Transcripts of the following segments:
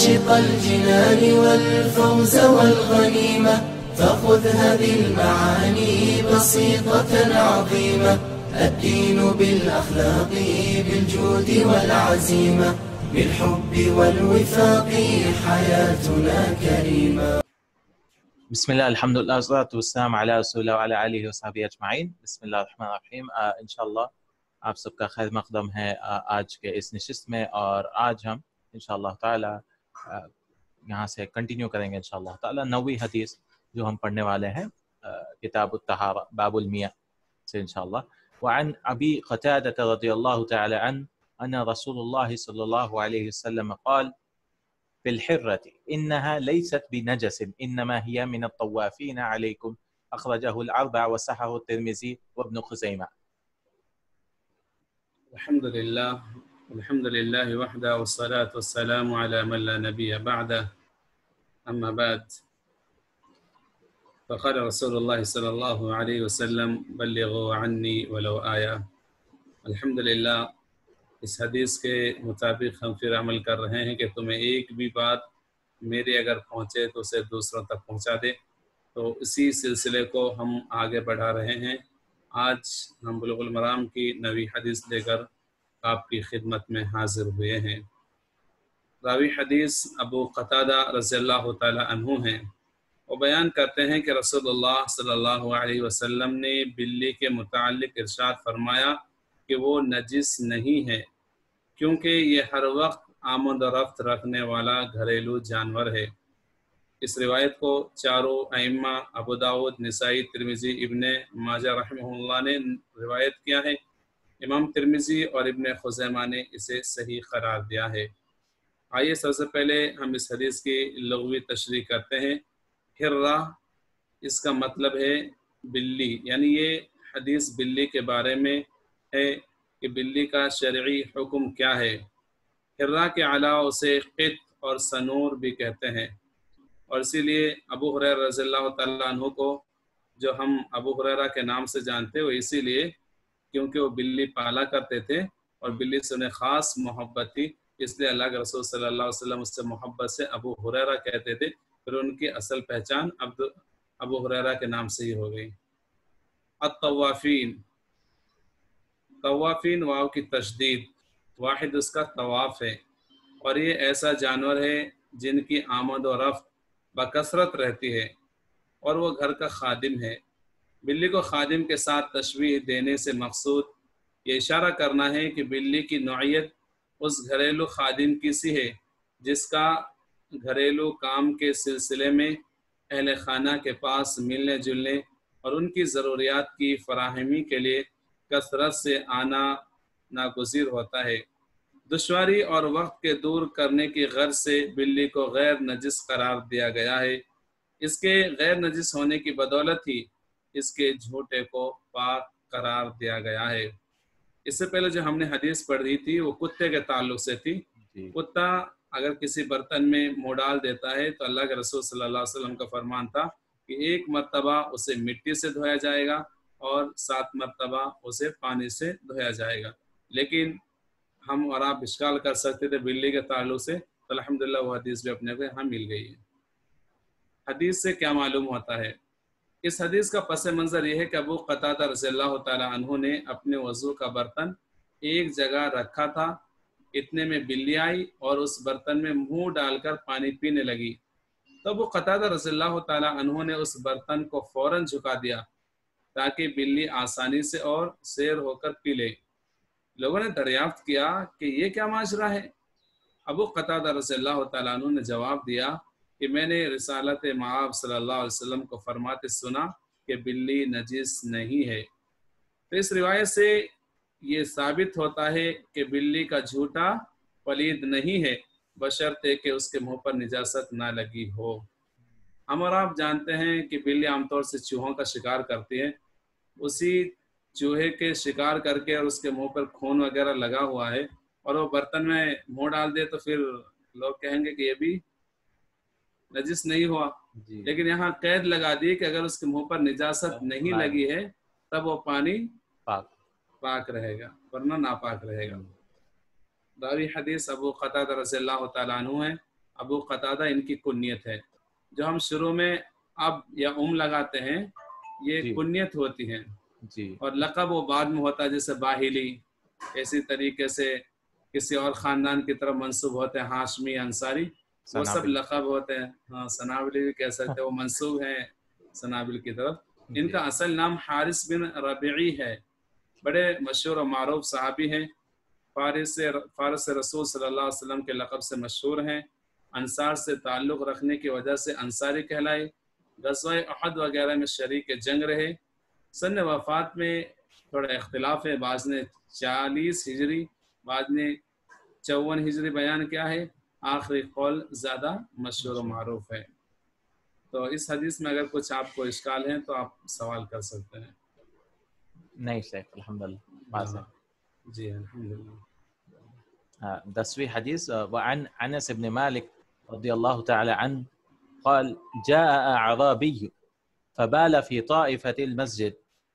عاشق الجنان والفوز والغنيمة فخذ هذه المعاني بسيطة عظيمة. الدين بالأخلاق بالجود والعزيمة بالحب والوفاق حياتنا كريمة. بسم الله الحمد لله والصلاة والسلام على رسول الله وعلى آله وصحبه اجمعین. بسم اللہ الرحمن الرحیم. انشاءاللہ آپ سب کا خیر مقدم ہے آج کے اس نشست میں، اور آج ہم انشاءاللہ تعالی یہاں سے کنٹینیو کریں گے انشاءاللہ تعالی 9ویں حدیث جو ہم پڑھنے والے ہیں کتاب الطہارہ باب المیہ سے انشاءاللہ. وعن ابی قتادہ رضی اللہ تعالی عنہ ان رسول اللہ صلی اللہ علیہ وسلم قال في الحرة إنها ليست بنجس إنما هي من الطوافين عليكم أخرجه الأربع وصححه الترمذي وابن خزيمة. الحمد لله وحده والصلاة والسلام على من لا نبي بعده. أما بعد فقال رسول الله صلى الله عليه وسلم بلغوا عني ولو آية. الحمد للہ اس حدیث کے مطابق ہم پھر عمل کر رہے ہیں کہ تمہیں ایک بھی بات میری اگر پہنچے تو اسے دوسروں تک پہنچا دے. تو اسی سلسلے کو ہم آگے بڑھا رہے ہیں. آج ہم بلوغ المرام کی 9ویں حدیث لے کر آپ کی خدمت میں حاضر ہوئے ہیں. راوی حدیث ابو قتادہ رضی اللہ تعالی عنہ ہیں. وہ بیان کرتے ہیں کہ رسول اللہ صلی اللہ علیہ وسلم نے بلی کے متعلق ارشاد فرمایا کہ وہ نجس نہیں ہے کیونکہ یہ ہر وقت آمد و رفت رکھنے والا گھریلو جانور ہے. اس روایت کو چاروں ائمہ ابو داؤد، نسائی، ترمذی، ابن ماجہ رحمہ اللہ نے روایت کیا ہے. امام ترمذی اور ابن خزیمہ نے اسے صحیح قرار دیا ہے. آئیے سب سے پہلے ہم اس حدیث کی لغوی تشریح کرتے ہیں. حرہ اس کا مطلب ہے بلی، یعنی یہ حدیث بلی کے بارے میں ہے کہ بلی کا شرعی حکم کیا ہے. حرہ کے علاوہ اسے قط اور سنور بھی کہتے ہیں، اور اسی لیے ابو ہریرہ رضی اللہ تعالیٰ عنہ کو جو ہم ابو ہریرہ کے نام سے جانتے وہ اسی لیے کیونکہ وہ بلی پالا کرتے تھے اور بلی سے انہیں خاص محبت تھی، اس لیے اللہ کے رسول صلی اللہ علیہ وسلم اس سے محبت سے ابو ہریرہ کہتے تھے. پھر ان کی اصل پہچان ابو ہریرہ کے نام سے ہی ہو گئی. الطوافین، طوافین واو کی تشدید، واحد اس کا طواف ہے، اور یہ ایسا جانور ہے جن کی آمد و رفت بکثرت رہتی ہے اور وہ گھر کا خادم ہے. بلی کو خادم کے ساتھ تشبیہ دینے سے مقصود یہ اشارہ کرنا ہے کہ بلی کی نوعیت اس گھریلو خادم کی سی ہے جس کا گھریلو کام کے سلسلے میں اہل خانہ کے پاس ملنے جلنے اور ان کی ضروریات کی فراہمی کے لیے کثرت سے آنا ناگزیر ہوتا ہے. دشواری اور وقت کے دور کرنے کی غرض سے بلی کو غیر نجس قرار دیا گیا ہے. اس کے غیر نجس ہونے کی بدولت ہی اس کے جھوٹے کو پاک قرار دیا گیا ہے. اس سے پہلے جو ہم نے حدیث پڑھی تھی وہ کتے کے تعلق سے تھی. کتا اگر کسی برتن میں منہ ڈال دیتا ہے تو اللہ کے رسول صلی اللہ علیہ وسلم کا فرمان تھا کہ ایک مرتبہ اسے مٹی سے دھویا جائے گا اور 7 مرتبہ اسے پانی سے دھویا جائے گا. لیکن ہم اور آپ اشکال کر سکتے تھے بلی کے تعلق سے، تو الحمدللہ وہ حدیث بھی اپنے کو یہاں مل گئی ہے. حدیث سے کیا معلوم ہوتا ہے؟ اس حدیث کا پس منظر یہ ہے کہ ابو قتادہ رضی اللہ تعالی عنہ نے اپنے وضو کا برتن ایک جگہ رکھا تھا. اتنے میں بلی آئی اور اس برتن میں منہ ڈال کر پانی پینے لگی. تو ابو قتادہ رضی اللہ تعالی عنہ نے اس برتن کو فوراً جھکا دیا تاکہ بلی آسانی سے اور سیر ہو کر پی لے. لوگوں نے دریافت کیا کہ یہ کیا ماجرا ہے؟ ابو قتادہ رضی اللہ تعالیٰ عنہ نے جواب دیا کہ میں نے رسالت مآب صلی اللہ علیہ وسلم کو فرماتے سنا کہ بلی نجس نہیں ہے. تو اس روایت سے یہ ثابت ہوتا ہے کہ بلی کا جھوٹا پلید نہیں ہے بشرطے کہ اس کے منہ پر نجاست نہ لگی ہو. ہم اور آپ جانتے ہیں کہ بلی عام طور سے چوہوں کا شکار کرتی ہے. اسی چوہے کے شکار کر کے اور اس کے منہ پر خون وغیرہ لگا ہوا ہے اور وہ برتن میں منہ ڈال دے تو پھر لوگ کہیں گے کہ یہ بھی نجس نہیں ہوا. لیکن یہاں قید لگا دی کہ اگر اس کے منہ پر نجاست نہیں لگی ہے تب وہ پانی پاک رہے گا ورنہ ناپاک رہے گا. راوی حدیث ابو قتادہ رضی اللہ تعالیٰ عنہ ہے. ابو قتادہ ان کی کنیت ہے. جو ہم شروع میں اب یا لگاتے ہیں یہ جی کنیت ہوتی ہے، جی اور لقب وہ بعد میں ہوتا ہے، جیسے باہلی اسی طریقے سے کسی اور خاندان کی طرف منسوب ہوتے ہیں، ہاشمی، انصاری، وہ سب سنابل. لقب ہوتے ہیں. ہاں سنابلی بھی کہہ سکتے ہیں، وہ منسوب ہیں سنابل کی طرف. ان جی کا اصل نام حارث بن ربیعی ہے، بڑے مشہور و معروف صحابی ہیں، فارس سے رسول صلی اللہ علیہ وسلم کے لقب سے مشہور ہیں. انصار سے تعلق رکھنے کی وجہ سے انصاری کہلائے. غزوہ احد وغیرہ میں شریک جنگ رہے. سن وفات میں تھوڑا اختلاف ہے، بعض نے 40 ہجری، بعض نے 54 ہجری بیان کیا ہے. آخری قول زیادہ مشہور و معروف ہے. تو اس حدیث میں اگر کچھ آپ کو اشکال ہے تو آپ سوال کر سکتے ہیں. نہیں شیخ الحمدللہ واضح. جی الحمدللہ. 10ویں حدیث. وعن انس بن مالك رضي الله تعالى عنه قال جاء أعرابي فبال في طائفة المسجد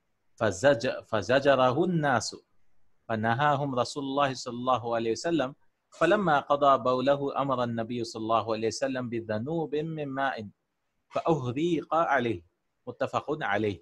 فزجره الناس فنهاهم رسول الله صلى الله عليه وسلم فلما قضى بوله أمر النبي صلى الله عليه وسلم بذنوب من ماء فأهريق عليه. متفق عليه.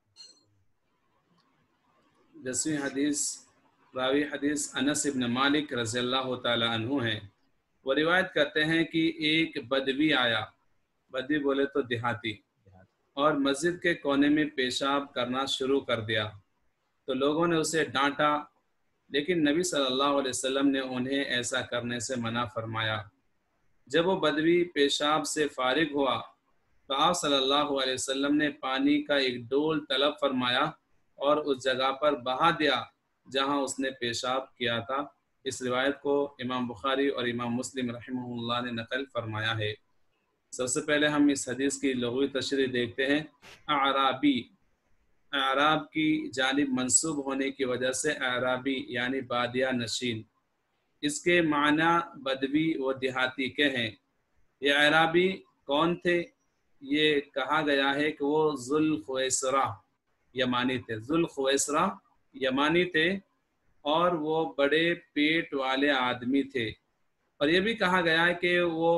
10ویں حدیث، راوی حدیث انس ابن مالک رضی اللہ تعالی عنہ ہیں. وہ روایت کرتے ہیں کہ ایک بدوی آیا، بدوی بولے تو دیہاتی، اور مسجد کے کونے میں پیشاب کرنا شروع کر دیا. تو لوگوں نے اسے ڈانٹا، لیکن نبی صلی اللہ علیہ وسلم نے انہیں ایسا کرنے سے منع فرمایا. جب وہ بدوی پیشاب سے فارغ ہوا تو آپ صلی اللہ علیہ وسلم نے پانی کا ایک ڈول طلب فرمایا اور اس جگہ پر بہا دیا جہاں اس نے پیشاب کیا تھا. اس روایت کو امام بخاری اور امام مسلم رحمہ اللہ نے نقل فرمایا ہے. سب سے پہلے ہم اس حدیث کی لغوی تشریح دیکھتے ہیں. اعرابی، اعراب کی جانب منسوب ہونے کی وجہ سے اعرابی یعنی بادیہ نشین. اس کے معنی بدوی و دیہاتی کے ہیں. یہ اعرابی کون تھے؟ یہ کہا گیا ہے کہ وہ ذوالخویسرہ یمانی تھے. ذوالخویسرہ یمانی تھے اور وہ بڑے پیٹ والے آدمی تھے. اور یہ بھی کہا گیا ہے کہ وہ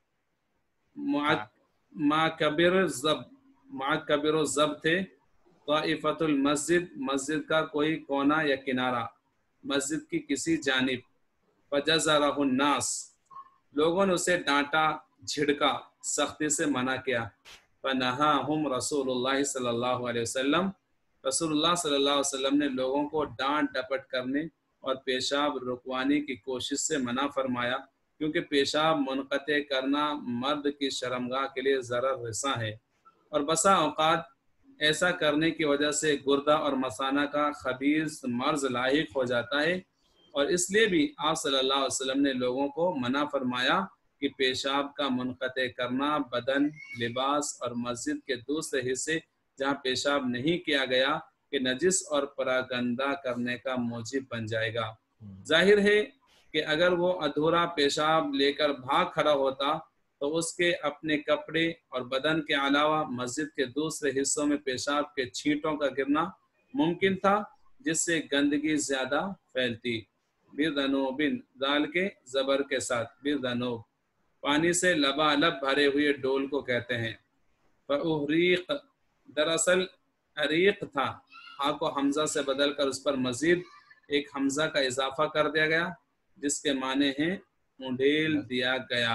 معکبر الزب تھے. طائفۃ المسجد، مسجد کا کوئی کونا یا کنارہ، مسجد کی کسی جانب. فجزرہ الناس، لوگوں نے اسے ڈانٹا، جھڑکا، سختی سے منع کیا. فنہاہم رسول اللہ صلی اللہ علیہ وسلم، رسول اللہ صلی اللہ علیہ وسلم نے لوگوں کو ڈانٹ ڈپٹ کرنے اور پیشاب رکوانے کی کوشش سے منع فرمایا، کیونکہ پیشاب منقطع کرنا مرد کی شرمگاہ کے لیے ضرر رساں ہے، اور بسا اوقات ایسا کرنے کی وجہ سے گردہ اور مثانہ کا خبیث مرض لاحق ہو جاتا ہے. اور اس لیے بھی آپ صلی اللہ علیہ وسلم نے لوگوں کو منع فرمایا کہ پیشاب کا منقطع کرنا بدن، لباس اور مسجد کے دوسرے حصے جہاں پیشاب نہیں کیا گیا کہ نجس اور پراگندہ کرنے کا موجب بن جائے گا. ظاہر ہے کہ اگر وہ ادھورا پیشاب لے کر بھاگ کھڑا ہوتا تو اس کے اپنے کپڑے اور بدن کے علاوہ مسجد کے دوسرے حصوں میں پیشاب کے چھینٹوں کا گرنا ممکن تھا، جس سے گندگی زیادہ پھیلتی. بِذَنُوبٍ، دال کے زبر کے ساتھ، بِذَنُوب، پانی سے لبالب بھرے ہوئے ڈول کو کہتے ہیں. فَأُحْرِيقَ، دراصل عریق تھا، ہاں کو حمزہ سے بدل کر اس پر مزید ایک حمزہ کا اضافہ کر دیا گیا جس کے معنی ہیں اونڈیل دیا گیا.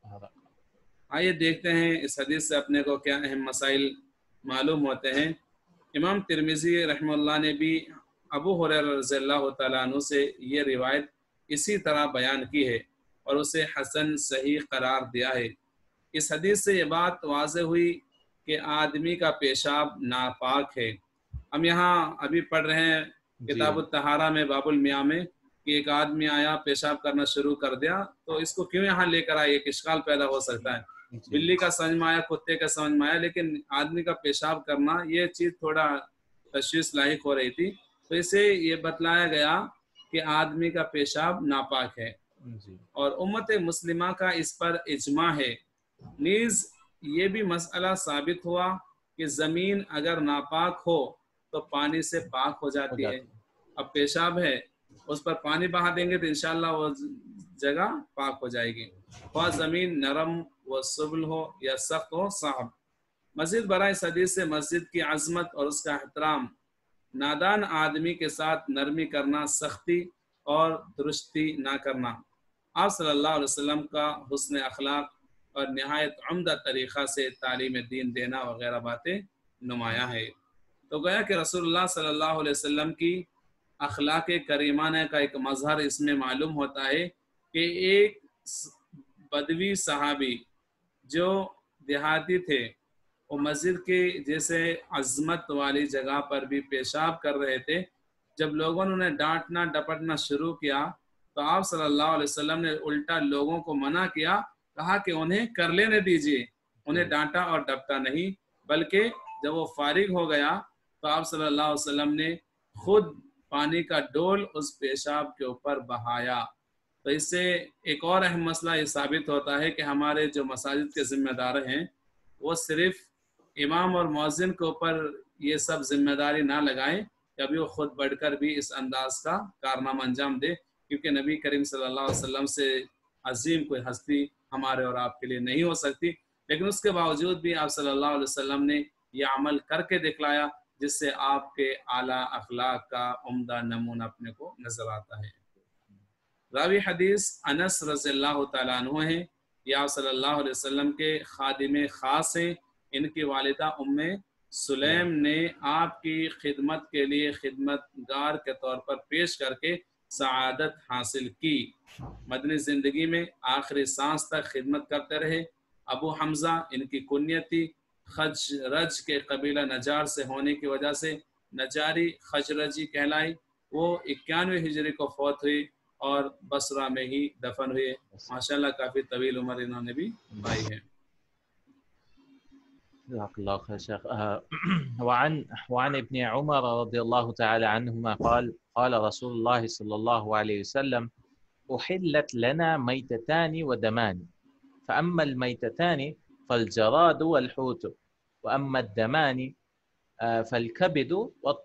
آئیے دیکھتے ہیں اس حدیث سے اپنے کو کیا اہم مسائل معلوم ہوتے ہیں. امام ترمذی رحمہ اللہ نے بھی ابو ہریرہ رضی اللہ تعالیٰ عنہ سے یہ روایت اسی طرح بیان کی ہے اور اسے حسن صحیح قرار دیا ہے. اس حدیث سے یہ بات واضح ہوئی کہ آدمی کا پیشاب ناپاک ہے. ہم یہاں ابھی پڑھ رہے ہیں کتاب الطہارہ میں باب المیاہ میں کہ ایک آدمی آیا پیشاب کرنا شروع کر دیا، تو اس کو کیوں یہاں لے کر آئے؟ ایک اشکال پیدا ہو سکتا ہے. بلی کا سمجھ میں آیا، کتے کا سمجھ میں آیا، لیکن آدمی کا پیشاب کرنا یہ چیز تھوڑا تشویش لاحق ہو رہی تھی، تو اسے یہ بتلایا گیا کہ آدمی کا پیشاب ناپاک ہے. اور امت مسلمہ کا اس پر اجماع ہے. نیز یہ بھی مسئلہ ثابت ہوا کہ زمین اگر ناپاک ہو تو پانی سے پاک ہو جاتی ہے. اب پیشاب ہے، اس پر پانی بہا دیں گے تو انشاءاللہ وہ جگہ پاک ہو جائے گی، خواہ زمین نرم و سبل ہو یا سخت و صعب۔ مزید برائے اس حدیث سے مسجد کی عظمت اور اس کا احترام، نادان آدمی کے ساتھ نرمی کرنا، سختی اور درستی نہ کرنا، آپ صلی اللہ علیہ وسلم کا حسن اخلاق اور نہایت عمدہ طریقہ سے تعلیم دین دینا وغیرہ باتیں نمایاں ہے۔ تو گویا کہ رسول اللہ صلی اللہ علیہ وسلم کی اخلاق کریمانہ کا ایک مظہر اس میں معلوم ہوتا ہے کہ ایک بدوی صحابی جو دیہاتی تھے، وہ مسجد کی جیسے عظمت والی جگہ پر بھی پیشاب کر رہے تھے، جب لوگوں نے انہیں ڈانٹنا ڈپٹنا شروع کیا تو آپ صلی اللہ علیہ وسلم نے الٹا لوگوں کو منع کیا، کہا کہ انہیں کر لینے دیجیے، انہیں ڈانٹا اور ڈپٹا نہیں، بلکہ جب وہ فارغ ہو گیا تو آپ صلی اللہ علیہ وسلم نے خود پانی کا ڈول اس پیشاب کے اوپر بہایا۔ تو اس سے ایک اور اہم مسئلہ یہ ثابت ہوتا ہے کہ ہمارے جو مساجد کے ذمہ دار ہیں وہ صرف امام اور مؤذن کے اوپر یہ سب ذمہ داری نہ لگائیں، کبھی وہ خود بڑھ کر بھی اس انداز کا کارنامہ انجام دے، کیونکہ نبی کریم صلی اللہ علیہ وسلم سے عظیم کوئی ہستی ہمارے اور آپ کے لیے نہیں ہو سکتی، لیکن اس کے باوجود بھی آپ صلی اللہ علیہ وسلم نے یہ عمل کر کے دکھلایا، جس سے آپ کے اعلیٰ اخلاق کا عمدہ نمونہ اپنے کو نظر آتا ہے۔ راوی حدیث انس رضی اللہ تعالیٰ عنہ ہیں، یہ آپ صلی اللہ علیہ وسلم کے خادم خاص ہیں، ان کی والدہ ام سلیم نے آپ کی خدمت کے لیے خدمت گار کے طور پر پیش کر کے سعادت حاصل کی، مدنی زندگی میں آخری سانس تک خدمت کرتے رہے۔ ابو حمزہ ان کی کنیت تھی، خجرج کے قبیلہ نجار سے ہونے کی وجہ سے نجاری خجرجی کہلائی۔ وہ 91 ہجری کو فوت ہوئی اور بصرہ میں ہی دفن ہوئے۔ ماشاءاللہ کافی طویل عمر انہوں نے بھی پائی ہے۔ جزاك الله خير شيخ. وعن ابن عمر رضي الله تعالى عنهما قال رسول الله صلى الله عليه وسلم: أحلت لنا ميتتان ودمان، فأما الميتتان فالجراد والحوت، وأما الدمان فالكبد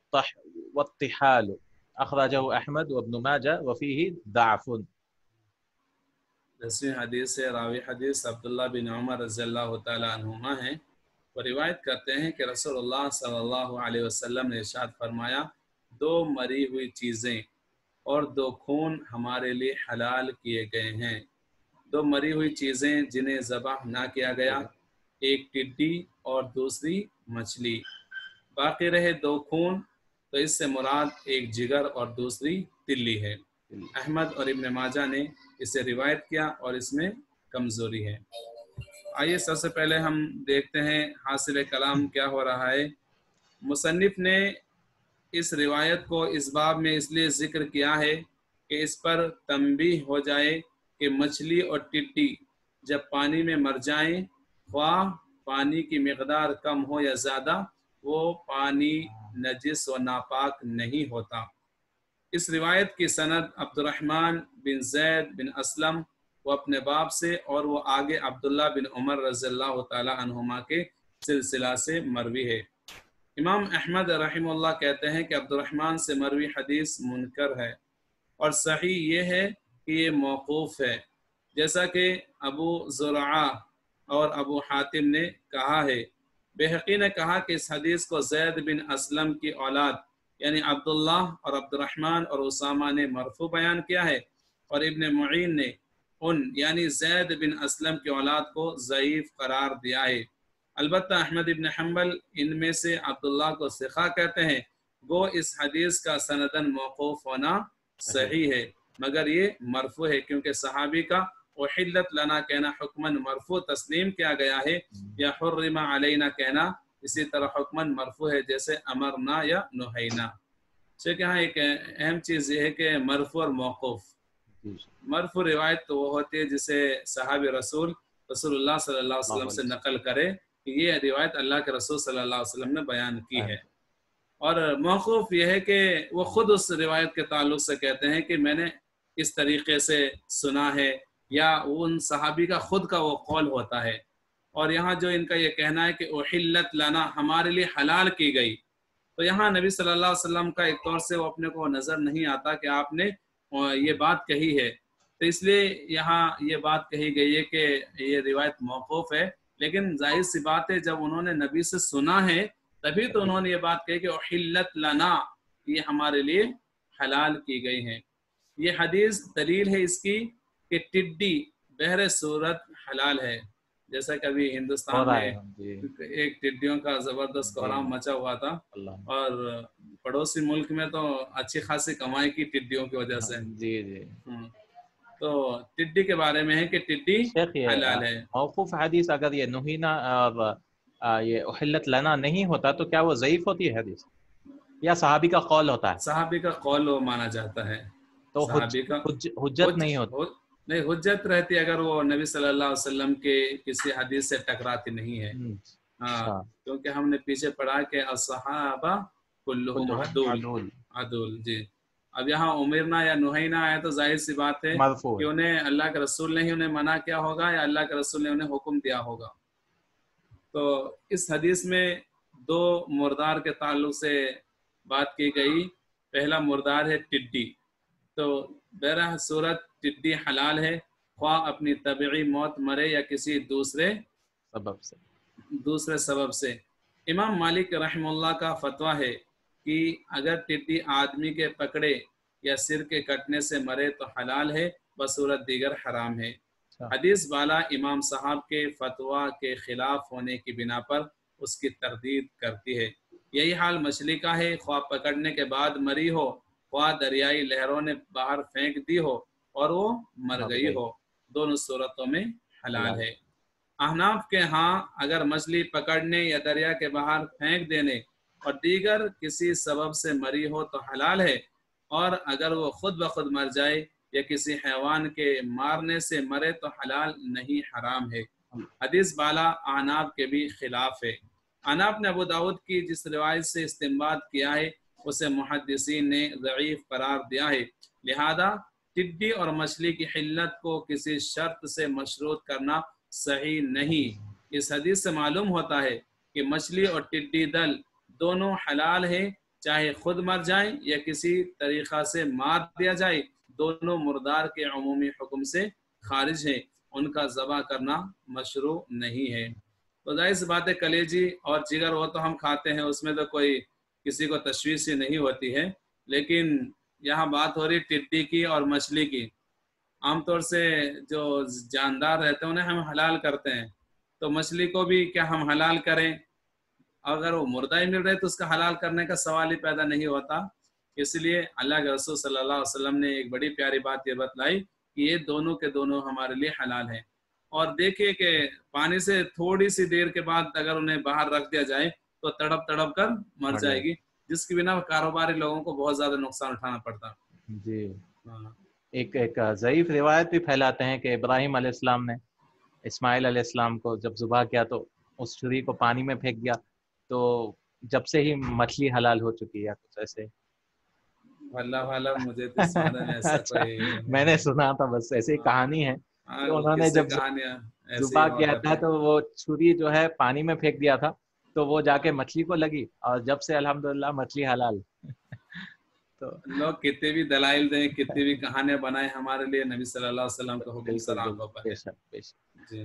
والطحال. أخرجه أحمد وابن ماجه وفيه ضعف. 10ویں حدیث سے راوی حدیث عبداللہ بن عمر رضی اللہ تعالیٰ عنہما ہیں، وہ روایت کرتے ہیں کہ رسول اللہ صلی اللہ علیہ وسلم نے ارشاد فرمایا: 2 مری ہوئی چیزیں اور 2 خون ہمارے لیے حلال کیے گئے ہیں۔ 2 مری ہوئی چیزیں جنہیں ذبح نہ کیا گیا، ایک ٹڈی اور دوسری مچھلی، باقی رہے 2 خون، تو اس سے مراد ایک جگر اور دوسری تلی ہے۔ احمد اور ابن ماجہ نے اسے روایت کیا اور اس میں کمزوری ہے۔ آئیے سب سے پہلے ہم دیکھتے ہیں حاصل کلام کیا ہو رہا ہے۔ مصنف نے اس روایت کو اس باب میں اس لیے ذکر کیا ہے کہ اس پر تنبیہ ہو جائے کہ مچھلی اور ٹڈی جب پانی میں مر جائیں، خواہ پانی کی مقدار کم ہو یا زیادہ، وہ پانی نجس و ناپاک نہیں ہوتا۔ اس روایت کی سند عبد الرحمن بن زید بن اسلم وہ اپنے باپ سے، اور وہ آگے عبداللہ بن عمر رضی اللہ تعالی عنہما کے سلسلہ سے مروی ہے۔ امام احمد رحمہ اللہ کہتے ہیں کہ عبد الرحمن سے مروی حدیث منکر ہے، اور صحیح یہ ہے کہ یہ موقوف ہے، جیسا کہ ابو زرعہ اور ابو حاتم نے کہا ہے۔ بہقی نے کہا کہ اس حدیث کو زید بن اسلم کی اولاد یعنی عبداللہ اور عبد الرحمن اور اسامہ نے مرفوع بیان کیا ہے، اور ابن معین نے ان یعنی زید بن اسلم کی اولاد کو ضعیف قرار دیا ہے۔ البتہ احمد ابن حنبل ان میں سے عبداللہ کو ثقہ کہتے ہیں، وہ اس حدیث کا سندن موقوف ہونا صحیح ہے، مگر یہ مرفوع ہے، کیونکہ صحابی کا احلت لنا کہنا حکماً مرفوع تسلیم کیا گیا ہے، یا حرم علینا کہنا اسی طرح حکماً مرفوع ہے، جیسے امرنا یا نہینا۔ کہ ہاں ایک اہم چیز یہ ہے کہ مرفوع اور موقوف۔ مرفوع روایت تو وہ ہوتی ہے جسے صحابی رسول اللہ صلی اللہ علیہ وسلم سے نقل کرے کہ یہ روایت اللہ کے رسول صلی اللہ علیہ وسلم نے بیان کی ہے، اور موقوف یہ ہے کہ وہ خود اس روایت کے تعلق سے کہتے ہیں کہ میں نے اس طریقے سے سنا ہے، یا ان صحابی کا خود کا وہ قول ہوتا ہے۔ اور یہاں جو ان کا یہ کہنا ہے کہ احلت لنا ہمارے لیے حلال کی گئی، تو یہاں نبی صلی اللہ علیہ وسلم کا ایک طور سے وہ اپنے کو نظر نہیں آتا کہ آپ نے یہ بات کہی ہے، تو اس لیے یہاں یہ بات کہی گئی ہے کہ یہ روایت موقوف ہے، لیکن ظاہر سی بات ہے جب انہوں نے نبی سے سنا ہے تبھی تو انہوں نے یہ بات کہی کہ احلت لنا، یہ ہمارے لیے حلال کی گئی ہیں۔ یہ حدیث دلیل ہے اس کی کہ ٹڈی بہر صورت حلال ہے، جیسا کبھی ہندوستان میں ایک ٹڈیوں کا زبردست کوہرام مچا ہوا تھا، اور پڑوسی ملک میں تو اچھی خاصی کمائی کی ٹڈیوں کی وجہ سے۔ جی جی، تو ٹڈی کے بارے میں ہے کہ ٹڈی حلال ہے۔ موقوف حدیث اگر یہ نہینا اور یہ احلت لنا نہیں ہوتا تو کیا وہ ضعیف ہوتی ہے حدیث، یا صحابی کا قول ہوتا ہے؟ صحابی کا قول وہ مانا جاتا ہے، تو صحابی کا حجت نہیں ہوتی؟ نہیں، حجت رہتی اگر وہ نبی صلی اللہ علیہ وسلم کے کسی حدیث سے ٹکراتی نہیں ہے۔ ہاں، کیونکہ ہم نے پیچھے پڑھا کہ الصحابہ کلہم عدول۔ جی، اب یہاں امرنا یا نہینا آیا تو ظاہر سی بات ہے کہ انہیں اللہ کے رسول نے ہی انہیں منع کیا ہوگا یا اللہ کے رسول نے انہیں حکم دیا ہوگا۔ تو اس حدیث میں دو مردار کے تعلق سے بات کی گئی۔ پہلا مردار ہے ٹڈی، تو بہرحال صورت ٹڈی حلال ہے، خواہ اپنی طبعی موت مرے یا کسی دوسرے سبب سے۔ امام مالک رحمہ اللہ کا فتویٰ ہے کہ اگر ٹڈی آدمی کے پکڑے یا سر کے کٹنے سے مرے تو حلال ہے، بصورت دیگر حرام ہے۔ حدیث بالا امام صاحب کے فتویٰ کے خلاف ہونے کی بنا پر اس کی تردید کرتی ہے۔ یہی حال مچھلی کا ہے، خواہ پکڑنے کے بعد مری ہو، خواہ دریائی لہروں نے باہر پھینک دی ہو اور وہ مر گئی ہو، دونوں صورتوں میں حلال ہے۔ احناف کے ہاں اگر مچھلی پکڑنے یا دریا کے باہر پھینک دینے اور دیگر کسی سبب سے مری ہو تو حلال ہے، اور اگر وہ خود بخود مر جائے یا کسی حیوان کے مارنے سے مرے تو حلال نہیں، حرام ہے۔ حدیث بالا احناف کے بھی خلاف ہے۔ احناف نے ابو داؤد کی جس روایت سے استنباط کیا ہے اسے محدثین نے ضعیف قرار دیا ہے، لہذا ٹڈی اور مچھلی کی حلت کو کسی شرط سے مشروط کرنا صحیح نہیں۔ اس حدیث سے معلوم ہوتا ہے کہ مچھلی اور ٹڈی دل دونوں حلال ہیں، چاہے خود مر جائیں یا کسی طریقہ سے مار دیا جائے، دونوں مردار کے عمومی حکم سے خارج ہیں، ان کا ذبح کرنا مشروع نہیں ہے۔ تو ظاہر سی بات ہے کلیجی اور جگر وہ تو ہم کھاتے ہیں، اس میں تو کوئی کسی کو تشویش ہی نہیں ہوتی ہے، لیکن یہاں بات ہو رہی ٹڈی کی اور مچھلی کی۔ عام طور سے جو جاندار رہتے ہیں انہیں ہم حلال کرتے ہیں، تو مچھلی کو بھی کیا ہم حلال کریں؟ اگر وہ مردہ ہی مل رہے تو اس کا حلال کرنے کا سوال ہی پیدا نہیں ہوتا۔ اس لیے اللہ کے رسول صلی اللہ علیہ وسلم نے ایک بڑی پیاری بات یہ بتلائی کہ یہ دونوں کے دونوں ہمارے لیے حلال ہیں۔ اور دیکھیے کہ پانی سے تھوڑی سی دیر کے بعد اگر انہیں باہر رکھ دیا جائے تو تڑپ تڑپ کر مر جائے گی، جس کی بنا کاروباری لوگوں کو بہت زیادہ نقصان اٹھانا پڑتا۔ جی، ایک ضعیف روایت بھی پھیلاتے ہیں کہ ابراہیم علیہ السلام نے اسماعیل علیہ السلام کو جب ذبح کیا تو اس چھری کو پانی میں پھینک دیا، تو جب سے ہی مچھلی حلال ہو چکی ہے، کچھ ایسے۔ اللہ عالم، مجھے تو اس بارے میں ایسا کوئی میں نے سنا تھا، بس ایسی کہانی ہے کہ انہوں نے جب ذبح کیا تھا تو وہ چھری جو ہے پانی میں پھینک دیا تھا، تو وہ جا کے مچھلی کو لگی، اور جب سے الحمدللہ مچھلی حلال۔ تو لوگ کتنے بھی دلائل دیں، کتنی بھی کہانیاں بنائیں، ہمارے لیے نبی صلی اللہ علیہ وسلم کا حکم سرام پر ہے۔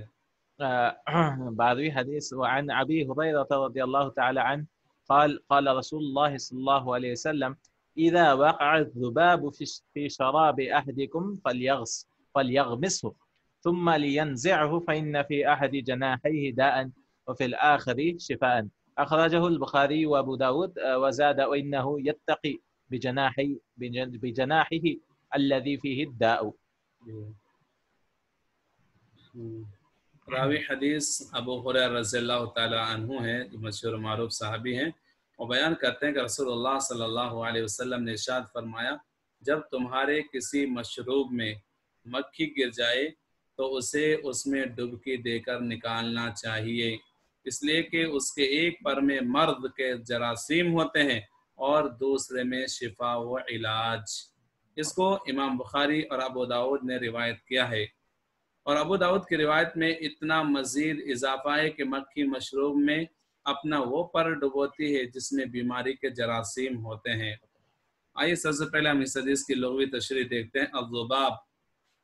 بعدوی حدیث وعن ابی ہریرہ رضی اللہ تعالی عنہ قال رسول اللہ صلی اللہ علیہ وسلم اذا وقع الذباب في شراب احدكم فليغمسه ثم لينزعه فإن في احد جناحيه داء وفي الآخر شفاء، اخرجه البخاری وابو داود وزاد انه يتقي بجناحه الذي فيه الداء۔ راوی حدیث ابو ہریرہ رضی اللہ تعالی عنہ ہیں، جو مشہور معروف صحابی ہیں، وہ بیان کرتے ہیں کہ رسول اللہ صلی اللہ علیہ وسلم نے ارشاد فرمایا، جب تمہارے کسی مشروب میں مکھی گر جائے تو اسے اس میں ڈبکی دے کر نکالنا چاہیے، اس لیے کہ اس کے ایک پر میں مرض کے جراثیم ہوتے ہیں اور دوسرے میں شفا و علاج۔ اس کو امام بخاری اور ابو داؤد نے روایت کیا ہے، اور ابو داؤد کی روایت میں اتنا مزید اضافہ ہے کہ مکھی مشروب میں اپنا وہ پر ڈبوتی ہے جس میں بیماری کے جراثیم ہوتے ہیں۔ آئیے سب سے پہلے ہم اس حدیث کی لغوی تشریح دیکھتے ہیں۔ الذباب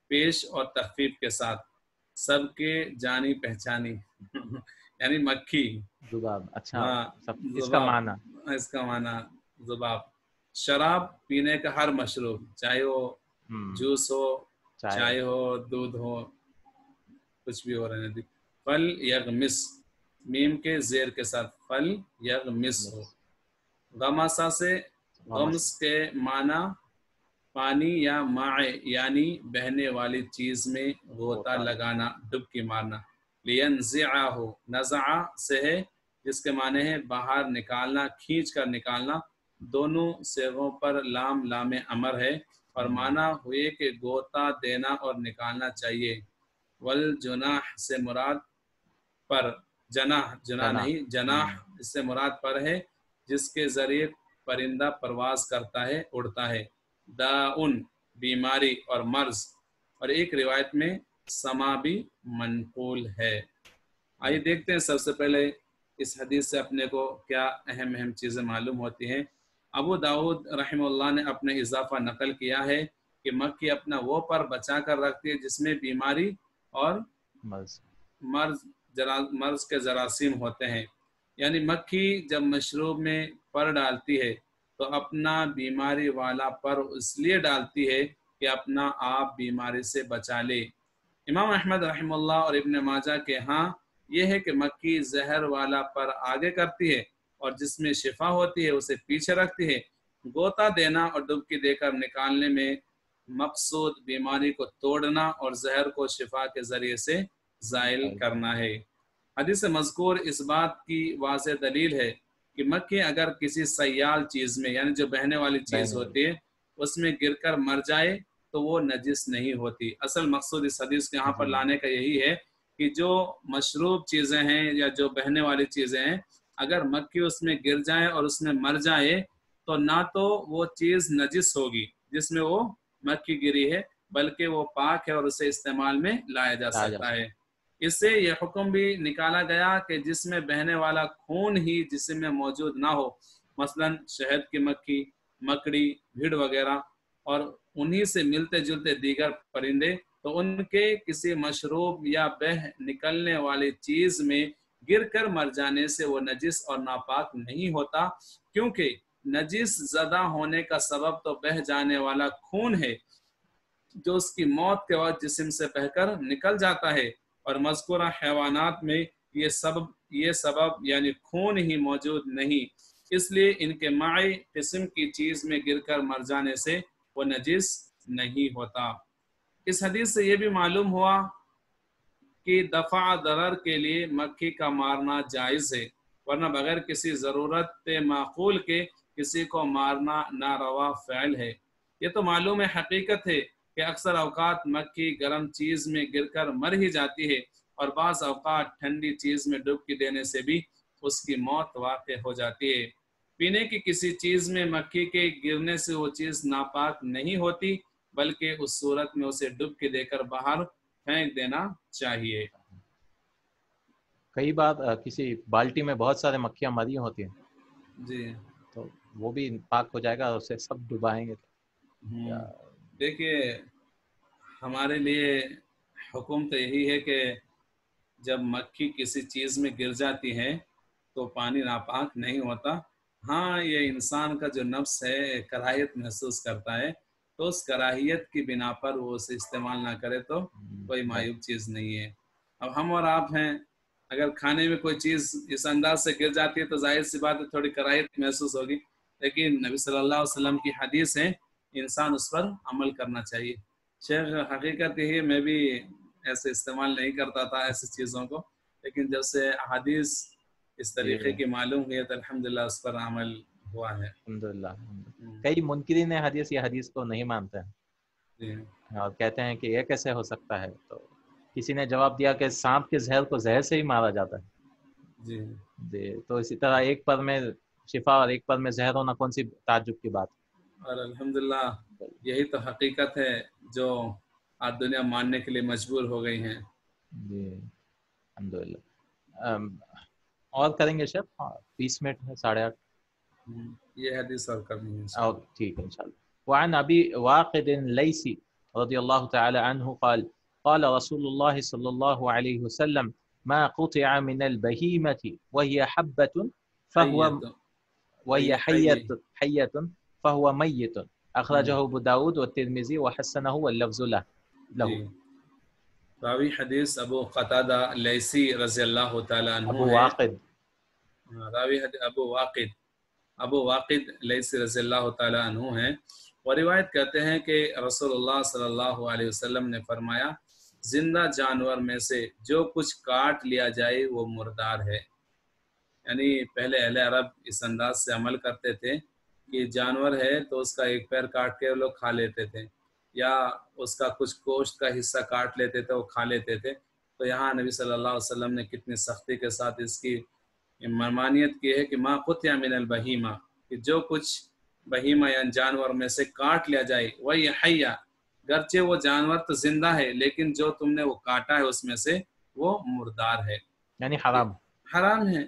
پیش اور تخفیف کے ساتھ، سب کے جانی پہچانی یعنی مکھی. ذباب. اچھا ہاں اس کا ذباب، معنی اس کا معنی ذباب. شراب پینے کا ہر مشروب، چاہے وہ جوس ہو، چائے ہو، دودھ ہو، کچھ بھی ہو رہنے دی. فل یغمس، میم کے زیر کے ساتھ فل یغمس ہو. غماسا سے غمس کے معنی پانی یا مائع یعنی بہنے والی چیز میں غوطہ لگانا، ڈبکی مارنا. لینزعہ، نزع سے ہے جس کے معنی ہے باہر نکالنا، کھینچ کر نکالنا. دونوں صیغوں پر لام لام امر ہے اور معنی ہوئے کہ غوطہ دینا اور نکالنا چاہیے. والجناح سے مراد پر، جناح جناح نہیں جناح، اس سے مراد پر ہے جس کے ذریعے پرندہ پرواز کرتا ہے، اڑتا ہے. داؤن بیماری اور مرض، اور ایک روایت میں سما بھی منقول ہے. آئیے دیکھتے ہیں سب سے پہلے اس حدیث سے اپنے کو کیا اہم اہم چیزیں معلوم ہوتی ہیں. ابو داؤد رحمہ اللہ نے اپنے اضافہ نقل کیا ہے کہ مکھی اپنا وہ پر بچا کر رکھتی ہے جس میں بیماری اور مرض کے جراثیم ہوتے ہیں. یعنی مکھی جب مشروب میں پر ڈالتی ہے تو اپنا بیماری والا پر اس لیے ڈالتی ہے کہ اپنا آپ بیماری سے بچا لے. امام احمد رحمہ اللہ اور ابن ماجہ کے ہاں یہ ہے کہ مکھی زہر والا پر آگے کرتی ہے اور جس میں شفا ہوتی ہے اسے پیچھے رکھتی ہے. غوطہ دینا اور ڈبکی دے کر نکالنے میں مقصود بیماری کو توڑنا اور زہر کو شفا کے ذریعے سے زائل کرنا ہے. حدیث مذکور اس بات کی واضح دلیل ہے کہ مکھی اگر کسی سیال چیز میں، یعنی جو بہنے والی چیز ہوتی ہے، اس میں گر کر مر جائے تو وہ نجس نہیں ہوتی. اصل مقصود اس حدیث کے یہاں پر لانے کا یہی ہے کہ جو مشروب چیزیں ہیں یا جو بہنے والی چیزیں ہیں، اگر مکھی اس میں گر جائے اور اس میں مر جائے تو نہ تو وہ چیز نجس ہوگی جس میں وہ مکھی گری ہے، بلکہ وہ پاک ہے اور اسے استعمال میں لایا جا سکتا ہے. اس سے یہ حکم بھی نکالا گیا کہ جس میں بہنے والا خون ہی جسم میں موجود نہ ہو، مثلا شہد کی مکھی، مکڑی، بھیڑ وغیرہ، اور انہی سے ملتے جلتے دیگر پرندے، تو ان کے کسی مشروب یا بہ نکلنے والی چیز میں گر کر مر جانے سے وہ نجس اور ناپاک نہیں ہوتا، کیونکہ نجس زدہ ہونے کا سبب تو بہ جانے والا خون ہے جو اس کی موت کے وقت جسم سے بہ کر نکل جاتا ہے، اور مذکورہ حیوانات میں یہ سبب یعنی خون ہی موجود نہیں، اس لیے ان کے مائی قسم کی چیز میں گر کر مر جانے سے وہ نجس نہیں ہوتا. اس حدیث سے یہ بھی معلوم ہوا کہ دفع ضرر کے لیے مکھی کا مارنا جائز ہے، ورنہ بغیر کسی ضرورت معقول کے کسی کو مارنا ناروا فعل ہے. یہ تو معلوم ہے، حقیقت ہے کہ اکثر اوقات مکھی گرم چیز میں گر کر مر ہی جاتی ہے، اور بعض اوقات ٹھنڈی چیز میں ڈبکی دینے سے بھی اس کی موت واقع ہو جاتی ہے. پینے کی کسی چیز میں مکھی کے گرنے سے وہ چیز ناپاک نہیں ہوتی، بلکہ اس صورت میں اسے ڈبکی دے کر باہر پھینک دینا چاہیے. کئی بار کسی بالٹی میں بہت سارے مکھیاں مری ہوتی ہیں جی، تو وہ بھی پاک ہو جائے گا، اسے سب ڈبائیں گے. دیکھیے ہمارے لیے حکم تو یہی ہے کہ جب مکھی کسی چیز میں گر جاتی ہے تو پانی ناپاک نہیں ہوتا. ہاں یہ انسان کا جو نفس ہے کراہیت محسوس کرتا ہے، تو اس کراہیت کی بنا پر وہ اسے استعمال نہ کرے تو کوئی معیوب چیز نہیں ہے. اب ہم اور آپ ہیں، اگر کھانے میں کوئی چیز اس انداز سے گر جاتی ہے تو ظاہر سی بات ہے تھوڑی کراہیت محسوس ہوگی، لیکن نبی صلی اللہ علیہ وسلم کی حدیث ہے، انسان اس پر عمل کرنا چاہیے. شیخ حقیقت یہ ہے میں بھی ایسے استعمال نہیں کرتا تھا ایسی چیزوں کو، لیکن جب سے حدیث اس طریقے کی معلوم ہوئی تو الحمدللہ اس پر عمل ہوا ہے. الحمدللہ. کئی منکرین حدیث یہ حدیث کو نہیں مانتے ہیں اور کہتے ہیں کہ یہ کیسے ہو سکتا ہے. تو کسی نے جواب دیا کہ سانپ کے زہر کو زہر سے ہی مارا جاتا ہے. جی تو اسی طرح ایک پر میں شفا اور ایک پر میں زہر ہونا کون سی تعجب کی بات. اور الحمدللہ یہی تو حقیقت ہے جو آج دنیا ماننے کے لیے مجبور ہو گئی ہیں. جی الحمدللہ. اور کریں گے شیخ، 20 منٹ ہے، 8:30. یہ حدیث اور کرنی ہے ٹھیک ہے انشاءاللہ. وعن ابی واقد لیسی رضی اللہ تعالی عنہ قال قال رسول الله صلى الله عليه وسلم ما قطع من البهيمة وهي حبة فهو وهي حية فهو ميت اخرجه ابو داود والترمذي وحسنه واللفظ له. راوی حدیث ابو قتادہ لیثی رضی اللہ تعالی عنہ ابو واقد راوی ابو واقد لیثی رضی اللہ تعالی عنہ ہیں، اور روایت کرتے ہیں کہ رسول اللہ صلی اللہ علیہ وسلم نے فرمایا زندہ جانور میں سے جو کچھ کاٹ لیا جائے وہ مردار ہے. یعنی پہلے اہل عرب اس انداز سے عمل کرتے تھے کہ جانور ہے تو اس کا ایک پیر کاٹ کے وہ لوگ کھا لیتے تھے، یا اس کا کچھ گوشت کا حصہ کاٹ لیتے تھے وہ کھا لیتے تھے. تو یہاں نبی صلی اللہ علیہ وسلم نے کتنی سختی کے ساتھ اس کی ممانعت کی ہے کہ ما قطع من البہیمہ، کہ جو کچھ بہیمہ یا جانور میں سے کاٹ لیا جائے وہی حیہ، گرچہ وہ جانور تو زندہ ہے لیکن جو تم نے وہ کاٹا ہے اس میں سے وہ مردار ہے، یعنی حرام ہے.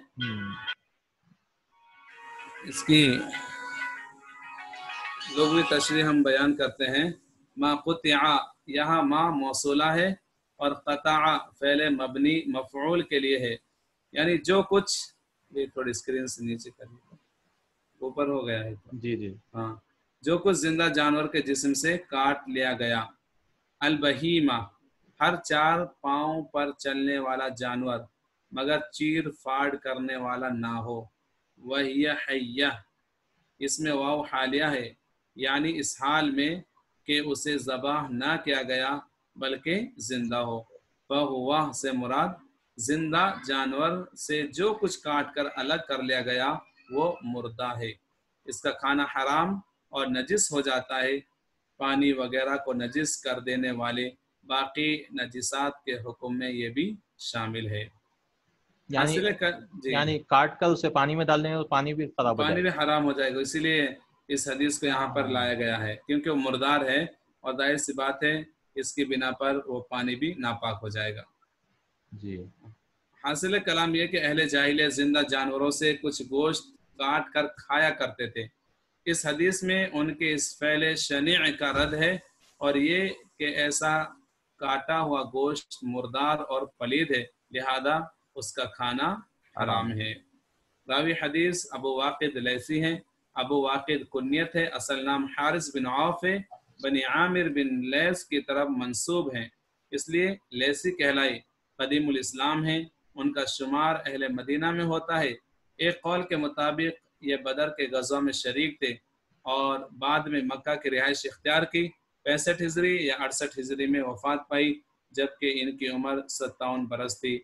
اس کی لغوی تشریح ہم بیان کرتے ہیں. ما قطع یہاں ما موصولہ ہے اور قطع فعل مبنی مفعول کے لیے ہے، یعنی جو کچھ، یہ تھوڑی اسکرین سے نیچے کریے، اوپر ہو گیا ہے جی ہاں، جو کچھ زندہ جانور کے جسم سے کاٹ لیا گیا. البہیمہ ہر 4 پاؤں پر چلنے والا جانور مگر چیر پھاڑ کرنے والا نہ ہو. وہی حیہ، اس میں واو حالیہ ہے، یعنی اس حال میں کہ اسے ذبح نہ کیا گیا بلکہ زندہ ہو. فہو سے مراد زندہ جانور سے جو کچھ کاٹ کر الگ کر لیا گیا وہ مردہ ہے. اس کا کھانا حرام اور نجس ہو جاتا ہے. پانی وغیرہ کو نجس کر دینے والے باقی نجسات کے حکم میں یہ بھی شامل ہے. یعنی کاٹ کر اسے پانی میں ڈال دیں گے تو پانی بھی خراب ہو جائے گا، پانی بھی حرام ہو جائے گا. اسی لیے اس حدیث کو یہاں پر لایا گیا ہے کیونکہ وہ مردار ہے اور ظاہر سی بات ہے اس کی بنا پر وہ پانی بھی ناپاک ہو جائے گا. جی حاصل کلام یہ کہ اہل جاہلیہ زندہ جانوروں سے کچھ گوشت کاٹ کر کھایا کرتے تھے. اس حدیث میں ان کے اس فعل شنیع کا رد ہے، اور یہ کہ ایسا کاٹا ہوا گوشت مردار اور پلید ہے، لہذا اس کا کھانا حرام ہے. راوی حدیث ابو واقد لیثی ہیں. ابو واقد کنیت ہے، اصل نام حارث بن عوف ہے، بنی عامر بن لیث کی طرف منسوب ہیں، اس لیے لیثی کہلائی. قدیم الاسلام ہیں، ان کا شمار اہل مدینہ میں ہوتا ہے. ایک قول کے مطابق یہ بدر کے غزوہ میں شریک تھے اور بعد میں مکہ کی رہائش اختیار کی. 65 ہجری یا 68 ہجری میں وفات پائی، جبکہ ان کی عمر 57 برس تھی.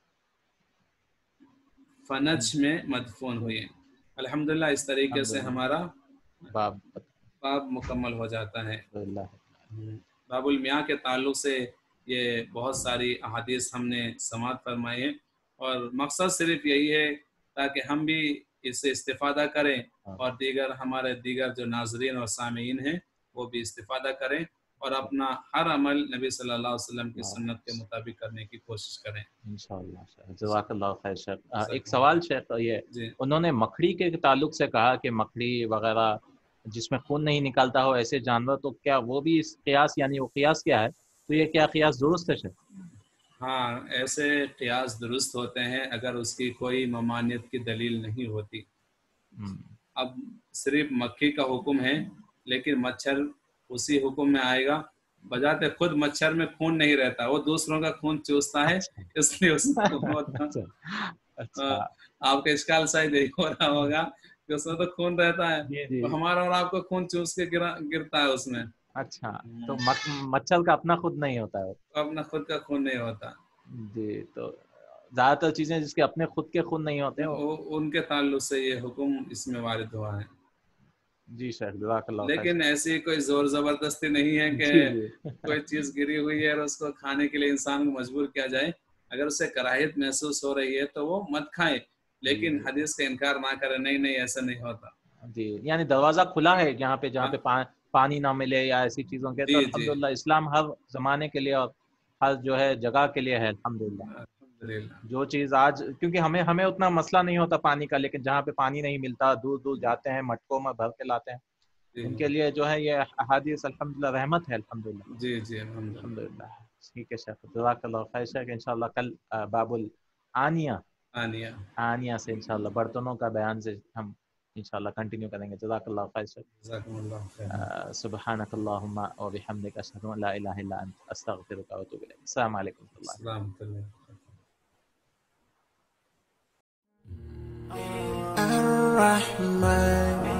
فنج میں مدفون ہوئے. الحمدللہ اس طریقے سے ہمارا باب مکمل ہو جاتا ہے. باب المیاں کے تعلق سے یہ بہت ساری احادیث ہم نے سماعت فرمائی ہیں، اور مقصد صرف یہی ہے تاکہ ہم بھی اس سے استفادہ کریں اور ہمارے دیگر جو ناظرین اور سامعین ہیں وہ بھی استفادہ کریں اور اپنا ہر عمل نبی صلی اللہ علیہ وسلم کی سنت کے مطابق کرنے کی کوشش کریں. انشاءاللہ. جزاک اللہ خیر شیخ. ایک سوال شیخ، یہ انہوں نے مکڑی کے تعلق سے کہا کہ مکڑی وغیرہ جس میں خون نہیں نکالتا ہو ایسے جانور، تو کیا وہ بھی اس قیاس، یعنی وہ قیاس کیا ہے، تو یہ کیا قیاس درست ہے شیخ؟ ہاں، ایسے قیاس درست ہوتے ہیں اگر اس کی کوئی ممانعت کی دلیل نہیں ہوتی. اب صرف مکھی کا حکم ہے لیکن مچھر اسی حکم میں آئے گا. بذات خود مچھر میں خون نہیں رہتا، وہ دوسروں کا خون چوستا ہے، اس لیے اس کو آپ کا اشکال شاید یہی ہو رہا ہوگا کہ اس میں تو خون رہتا ہے، تو ہمارا اور آپ کو خون چوس کے گرتا ہے اس میں. اچھا، تو مچھر کا اپنا خود نہیں ہوتا ہے، اپنا خود کا خون نہیں ہوتا. جی، تو زیادہ تر چیزیں جس کے اپنے خود کے خون نہیں ہوتے ان کے تعلق سے یہ حکم اس میں وارد ہوا ہے. جی شیخ، جزاک اللہ. لیکن ایسی کوئی زور زبردستی نہیں ہے کہ کوئی چیز گری ہوئی ہے اور اس کو کھانے کے لیے انسان کو مجبور کیا جائے. اگر اسے کراہیت محسوس ہو رہی ہے تو وہ مت کھائے، لیکن حدیث کا انکار نہ کرے. نہیں ایسا نہیں ہوتا. جی، یعنی دروازہ کھلا ہے جہاں پہ پانی نہ ملے یا ایسی چیزوں کے، تو الحمدللہ اسلام ہر زمانے کے لیے اور ہر جو ہے جگہ کے لیے ہے. الحمدللہ جو چیز آج، کیونکہ ہمیں اتنا مسئلہ نہیں ہوتا پانی کا، لیکن جہاں پہ پانی نہیں ملتا دور دور جاتے ہیں، مٹکوں میں بھر کے لاتے ہیں، ان کے لیے جو ہے یہ احادیث الحمدللہ رحمت ہے الحمدللہ. جی جی الحمدللہ. الحمدللہ. ٹھیک ہے شیخ, جزاک اللہ خیر شیخ. انشاءاللہ کل باب الآنیہ آنیہ سے انشاءاللہ برتنوں کا بیان سے ہم انشاءاللہ کنٹینیو کریں گے. جزاک اللہ خیر شیخ. جزاکم اللہ خیر. سبحانک اللہم و بحمدک اشہد ان لا الہ الا انت استغفرک و اتوب الیک. السلام علیکم و رحمۃ اللہ. السلام علیکم. الرحمن